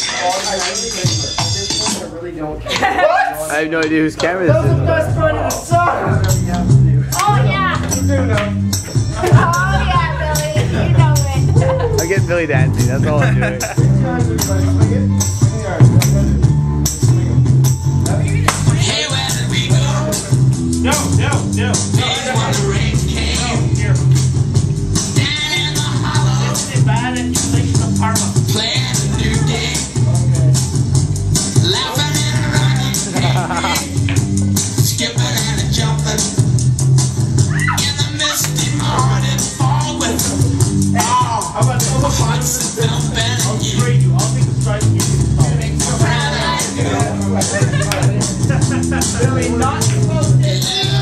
I have no idea whose camera this is. That was the best part of the song! Oh yeah! You do know. Oh yeah, Billy, you know it. I'm getting Billy dancing, that's all I'm doing. Hey, where did we go? No. When the rain came. Here. Down in the hollow. Isn't it bad that you think the Parma? Playing a new game. Laughing and running. Skipping and jumping. In the misty morning fog with How about the other hearts that felt better. I'll trade you. I'll take the strike and you can Billy, not supposed to.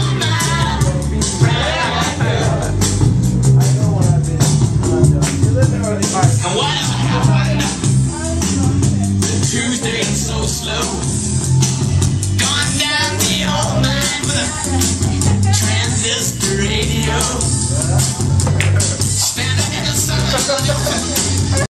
And whatever happened, Tuesday so slow. Gone down the old mine with a transistor radio. Standing in the sun.